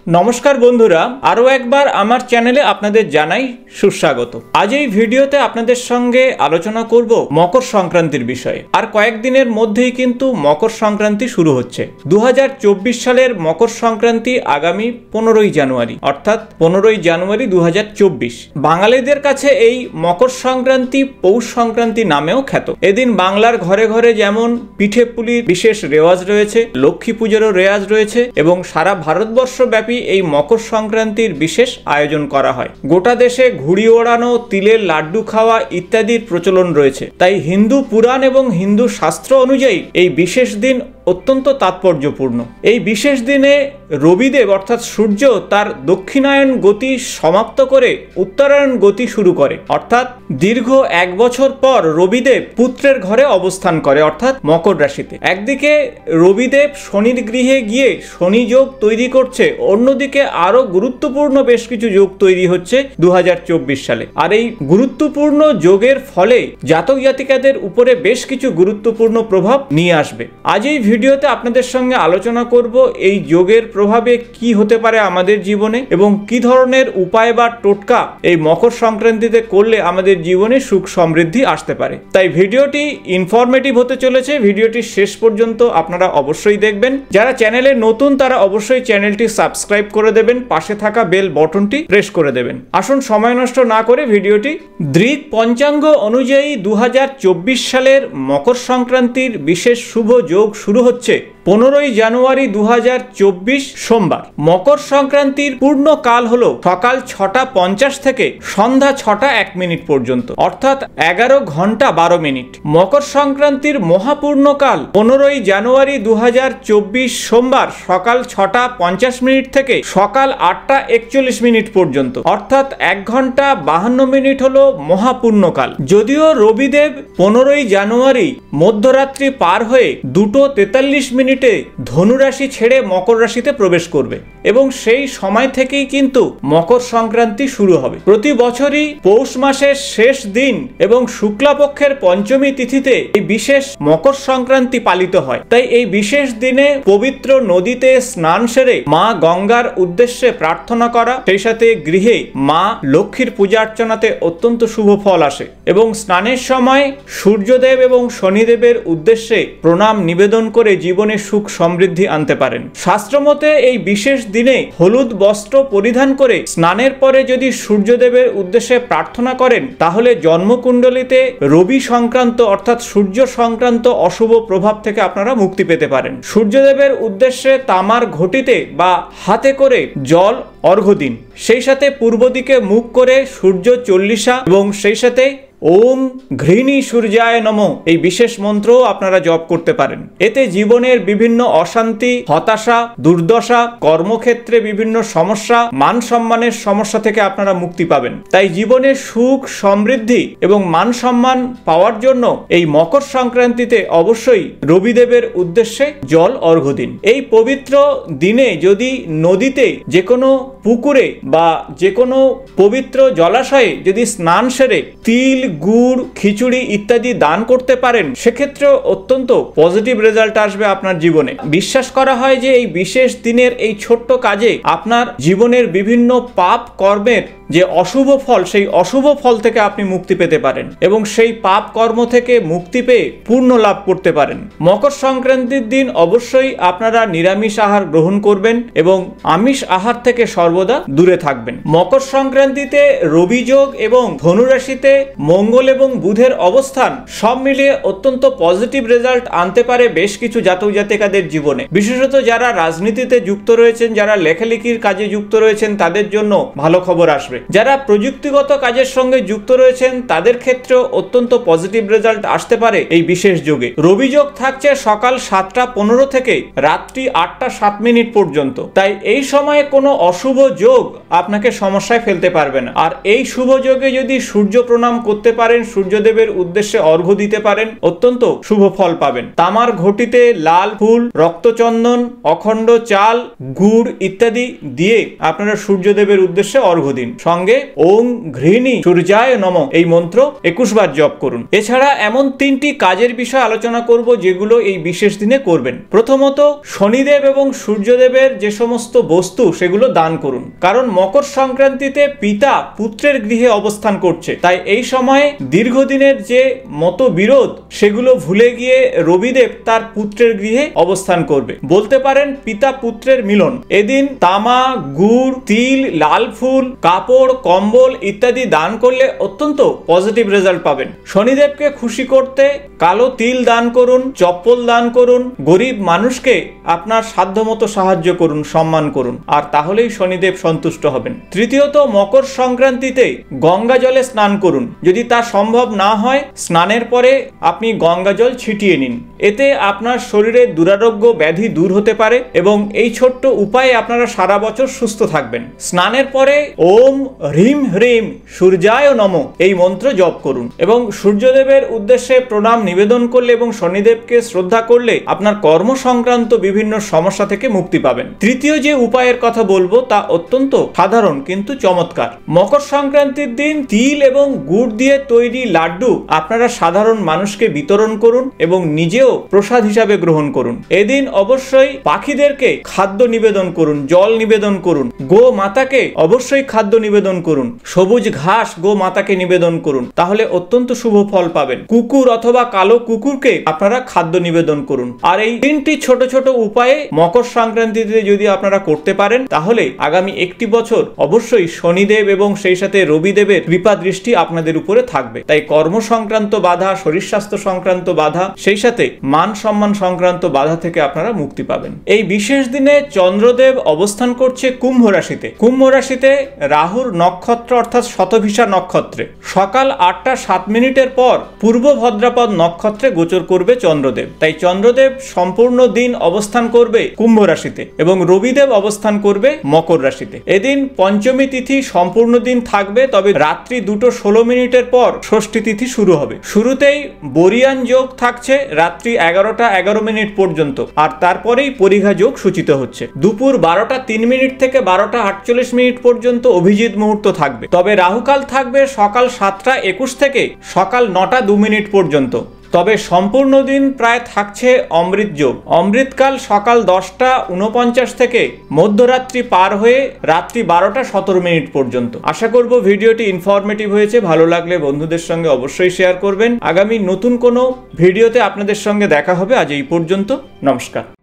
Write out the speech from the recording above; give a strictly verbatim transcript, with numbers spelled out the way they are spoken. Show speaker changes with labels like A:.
A: নমস্কার বন্ধুরা, আরও একবার আমার চ্যানেলে আপনাদের জানাই সুস্বাগত। আজ এই ভিডিওতে আপনাদের সঙ্গে আলোচনা করব মকর সংক্রান্তির বিষয়ে। আর কয়েকদিনের মধ্যেই কিন্তু মকর সংক্রান্তি শুরু হচ্ছে। দু হাজার চব্বিশ সালের মকর সংক্রান্তি আগামী পনেরোই জানুয়ারি, অর্থাৎ পনেরোই জানুয়ারি দু হাজার চব্বিশ। বাঙালিদের কাছে এই মকর সংক্রান্তি পৌষ সংক্রান্তি নামেও খ্যাত। এদিন বাংলার ঘরে ঘরে যেমন পিঠে পুলির বিশেষ রেওয়াজ রয়েছে, লক্ষ্মী পুজোরও রেওয়াজ রয়েছে এবং সারা ভারতবর্ষ ব্যাপী এই মকর সংক্রান্তির বিশেষ আয়োজন করা হয়। গোটা দেশে ঘুড়ি ওড়ানো, তিলের লাড্ডু খাওয়া ইত্যাদির প্রচলন রয়েছে। তাই হিন্দু পুরাণ এবং হিন্দু শাস্ত্র অনুযায়ী এই বিশেষ দিন অত্যন্ত তাৎপর্যপূর্ণ। এই বিশেষ দিনে রবিদেব অর্থাৎ সূর্য তার দক্ষিণায়ন গতি সমাপ্ত করে উত্তরায়ণ গতি শুরু করে, অর্থাৎ দীর্ঘ এক বছর পর রবিদেব পুত্রের ঘরে অবস্থান করে, অর্থাৎ মকর রাশিতে। একদিকে রবিদেব শনির গৃহে গিয়ে শনি যোগ তৈরি করছে, অন্যদিকে আরো গুরুত্বপূর্ণ বেশ কিছু যোগ তৈরি হচ্ছে দু হাজার চব্বিশ সালে। আর এই গুরুত্বপূর্ণ যোগের ফলে জাতক জাতিকাদের উপরে বেশ কিছু গুরুত্বপূর্ণ প্রভাব নিয়ে আসবে। আজ এই ভিডিওতে আপনাদের সঙ্গে আলোচনা করব এই যোগের প্রভাবে কি হতে পারে আমাদের জীবনে এবং কি ধরনের উপায় বা টোটকা এই মকর সংক্রান্তিতে করলে আমাদের জীবনে সুখ সমৃদ্ধি আসতে পারে। তাই ভিডিওটি ইনফরমেটিভ হতে চলেছে, ভিডিওটি শেষ পর্যন্ত আপনারা অবশ্যই দেখবেন। যারা চ্যানেলে নতুন তারা অবশ্যই চ্যানেলটি সাবস্ক্রাইব করে দেবেন, পাশে থাকা বেল বটনটি প্রেস করে দেবেন। আসুন সময় নষ্ট না করে ভিডিওটি। দৃক পঞ্চাঙ্গ অনুযায়ী দু হাজার চব্বিশ সালের মকর সংক্রান্তির বিশেষ শুভ যোগ শুরু হচ্ছে পনেরোই জানুয়ারি দু হাজার চব্বিশ সোমবার। মকর সংক্রান্তির পূর্ণ কাল হলো সকাল ছটা পঞ্চাশ থেকে সন্ধ্যা ছটা এক মিনিট পর্যন্ত, অর্থাৎ এগারো ঘন্টা বারো মিনিট। মকর সংক্রান্তির মহাপূর্ণ কাল পনেরোই জানুয়ারি দু হাজার চব্বিশ সোমবার সকাল ছটা পঞ্চাশ মিনিট থেকে সকাল আটটা একচল্লিশ মিনিট পর্যন্ত, অর্থাৎ এক ঘন্টা বাহান্ন মিনিট হলো মহাপূর্ণ কাল। যদিও রবিদেব পনেরোই জানুয়ারি মধ্যরাত্রি পার হয়ে দুটো তেতাল্লিশ মিনিট ধনুরাশি ছেড়ে মকর রাশিতে প্রবেশ করবে এবং সেই সময় থেকেই কিন্তু মকর সংক্রান্তি শুরু হবে। প্রতি বছরই পৌষ মাসের শেষ দিন এবং শুক্লাপক্ষের পঞ্চমী তিথিতে এই বিশেষ মকর সংক্রান্তি পালিত হয়। তাই এই বিশেষ দিনে পবিত্র নদীতে স্নান সেরে মা গঙ্গার উদ্দেশ্যে প্রার্থনা করা, সেই সাথে গৃহে মা লক্ষ্মীর পূজা অর্চনাতে অত্যন্ত শুভ ফল আসে এবং স্নানের সময় সূর্যদেব এবং শনিদেবের উদ্দেশ্যে প্রণাম নিবেদন করে জীবনে সুখ সমৃদ্ধি আনতে পারেন। শাস্ত্রমতে এই বিশেষ দিনে হলুদ বস্ত্র পরিধান করে স্নানের পরে যদি সূর্যদেবের উদ্দেশ্যে প্রার্থনা করেন তাহলে জন্মকুণ্ডলিতে রবি সংক্রান্ত অর্থাৎ সূর্য সংক্রান্ত অশুভ প্রভাব থেকে আপনারা মুক্তি পেতে পারেন। সূর্যদেবের উদ্দেশ্যে তামার ঘটিতে বা হাতে করে জল অর্ঘ্য দিন, সেই সাথে পূর্ব দিকে মুখ করে সূর্য চল্লিশা এবং সেই সাথে ওম ঘৃণী সূর্যায় নমঃ এই বিশেষ মন্ত্রও আপনারা জপ করতে পারেন। এতে জীবনের বিভিন্ন অশান্তি, হতাশা, দুর্দশা, কর্মক্ষেত্রে বিভিন্ন সমস্যা, মান সম্মানের সমস্যা থেকে আপনারা মুক্তি পাবেন। তাই জীবনে সুখ সমৃদ্ধি এবং মান সম্মান পাওয়ার জন্য এই মকর সংক্রান্তিতে অবশ্যই রবিদেবের উদ্দেশ্যে জল অর্ঘ্য দিন। এই পবিত্র দিনে যদি নদীতে, যে কোনো পুকুরে বা যে কোনো পবিত্র জলাশয়ে যদি স্নান সেরে তিল, গুড়, খিচুড়ি ইত্যাদি দান করতে পারেন, সেক্ষেত্রে অত্যন্ত পজিটিভ রেজাল্ট আসবে আপনার জীবনে। বিশ্বাস করা হয় যে এই বিশেষ দিনের এই ছোট্ট কাজে আপনার জীবনের বিভিন্ন পাপ কর্মের যে অশুভ ফল, সেই অশুভ ফল থেকে আপনি মুক্তি পেতে পারেন এবং সেই পাপ কর্ম থেকে মুক্তি পেয়ে পূর্ণ লাভ করতে পারেন। মকর সংক্রান্তির দিন অবশ্যই আপনারা নিরামিষ আহার গ্রহণ করবেন এবং আমিষ আহার থেকে সর্বদা দূরে থাকবেন। মকর সংক্রান্তিতে রবি যোগ এবং ধনুরাশিতে মঙ্গল এবং বুধের অবস্থান সব মিলিয়ে অত্যন্ত পজিটিভ রেজাল্ট আনতে পারে বেশ কিছু জাতক জাতিকাদের জীবনে। বিশেষত যারা রাজনীতিতে যুক্ত রয়েছেন, যারা লেখালেখির কাজে যুক্ত রয়েছেন, তাদের জন্য ভালো খবর আসবে। যারা প্রযুক্তিগত কাজের সঙ্গে যুক্ত রয়েছেন তাদের ক্ষেত্রেও অত্যন্ত পজিটিভ রেজাল্ট আসতে পারে এই বিশেষ যোগে। রবি যোগ থাকছে সকাল সাতটা পনেরো থেকে রাত্রি আটটা সাত মিনিট পর্যন্ত। তাই এই সময়ে কোনো অশুভ যোগ আপনাকে সমস্যায় ফেলতে পারবে না। আর এই শুভ যোগে যদি সূর্য প্রণাম করতে পারেন, সূর্যদেবের উদ্দেশ্যে অর্ঘ্য দিতে পারেন, অত্যন্ত শুভ ফল পাবেন। তামার ঘটিতে লাল ফুল, রক্তচন্দন, অখণ্ড চাল, গুড় ইত্যাদি দিয়ে আপনারা সূর্যদেবের উদ্দেশ্যে অর্ঘ্য দিন। সঙ্গে ওং ঘৃণী সূর্যায় নমঃ এই মন্ত্র একুশ বার জপ করুন। এছাড়া এমন তিনটি কাজের বিষয় আলোচনা করব যেগুলো এই বিশেষ দিনে করবেন। প্রথমত, শনিদেব এবং সূর্যদেবের যে সমস্ত বস্তু সেগুলো দান করুন, কারণ মকর সংক্রান্তিতে পিতা পুত্রের গৃহে অবস্থান করছে। তাই এই সময়ে দীর্ঘদিনের যে মতবিরোধ সেগুলো ভুলে গিয়ে রবিদেব তার পুত্রের গৃহে অবস্থান করবে। বলতে পারেন পিতা পুত্রের মিলন। এদিন তামা, গুড়, তিল, লাল ফুল, কাপড়, কম্বল ইত্যাদি দান করলে অত্যন্ত পজিটিভ রেজাল্ট পাবেন। শনিদেবকে খুশি করতে কালো তিল দান করুন, চপ্পল দান করুন, গরিব মানুষকে আপনার সাধ্যমতো সাহায্য করুন, সম্মান করুন, আর তাহলেই শনিদেব সন্তুষ্ট হবেন। তৃতীয়ত, মকর সংক্রান্তিতে গঙ্গা জলে স্নান করুন। যদি তা সম্ভব না হয়, স্নানের পরে আপনি গঙ্গা জল ছিটিয়ে নিন। এতে আপনার শরীরে দুরারোগ্য ব্যাধি দূর হতে পারে এবং এই ছোট্ট উপায়ে আপনারা সারা বছর সুস্থ থাকবেন। স্নানের পরে ওম হ্রিম হ্রিম সূর্যায় নমঃ এই মন্ত্র জপ করুন এবং সূর্যদেবের উদ্দেশ্যে প্রণাম নিবেদন করলে এবং শনিদেবকে শ্রদ্ধা করলে আপনার কর্ম সংক্রান্ত বিভিন্ন সমস্যা থেকে মুক্তি পাবেন। তৃতীয় যে উপায়ের কথা বলবো তা অত্যন্ত সাধারণ কিন্তু চমৎকার। মকর সংক্রান্তির দিন তিল এবং গুড় দিয়ে তৈরি লাড্ডু আপনারা সাধারণ মানুষকে বিতরণ করুন এবং নিজেও প্রসাদ হিসাবে গ্রহণ করুন। এদিন অবশ্যই পাখিদেরকে খাদ্য নিবেদন করুন, জল নিবেদন করুন, গো মাতাকে অবশ্যই খাদ্য নিবেদন করুন, সবুজ ঘাস গো মাতাকে নিবেদন করুন, তাহলে অত্যন্ত শুভ ফল পাবেন। কুকুর অথবা কালো কুকুরকে আপনারা খাদ্য নিবেদন করুন। আর এই তিনটি ছোট ছোট উপায়ে মকর সংক্রান্তিতে যদি আপনারা করতে পারেন, তাহলে আগামী একটি বছর অবশ্যই শনিদেব এবং সেই সাথে রবিদেবের কৃপা দৃষ্টি আপনাদের উপরে থাকবে। তাই কর্ম সংক্রান্ত বাধা, শরীর স্বাস্থ্য সংক্রান্ত বাধা, সেই সাথে মান সম্মান সংক্রান্ত বাধা থেকে আপনারা মুক্তি পাবেন। এই বিশেষ দিনে চন্দ্রদেব অবস্থান করছে কুম্ভ রাশিতে। কুম্ভ রাশিতে রাহুর নক্ষত্র অর্থাৎ শতভিষা নক্ষত্রে সকাল আটটা সাত মিনিটের পর পূর্ব ভদ্রাপদ নক্ষত্রে গোচর করবে চন্দ্রদেব। তাই চন্দ্রদেব সম্পূর্ণ দিন অবস্থান করবে কুম্ভ রাশিতে এবং রবিদেব অবস্থান করবে মকর রাশিতে। এদিন পঞ্চমী তিথি সম্পূর্ণ দিন থাকবে, তবে রাত্রি দুটো ষোলো মিনিটের পর ষষ্ঠী তিথি শুরু হবে। শুরুতেই বরিয়ান যোগ থাকছে রাত্রি এগারোটা এগারো মিনিট পর্যন্ত, আর তারপরেই পরিঘা যোগ সূচিত হচ্ছে। দুপুর বারোটা তিন মিনিট থেকে বারোটা আটচল্লিশ মিনিট পর্যন্ত অভিজিৎ মুহূর্ত থাকবে। তবে রাহুকাল থাকবে সকাল সাতটা একুশ থেকে সকাল নটা দু মিনিট পর্যন্ত। তবে সম্পূর্ণ দিন প্রায় থাকছে অমৃত যোগ। অমৃতকাল সকাল দশটা উনপঞ্চাশ থেকে মধ্যরাত্রি পার হয়ে রাত্রি বারোটা সতেরো মিনিট পর্যন্ত। আশা করব ভিডিওটি ইনফরমেটিভ হয়েছে। ভালো লাগলে বন্ধুদের সঙ্গে অবশ্যই শেয়ার করবেন। আগামী নতুন কোনো ভিডিওতে আপনাদের সঙ্গে দেখা হবে। আজ এই পর্যন্ত, নমস্কার।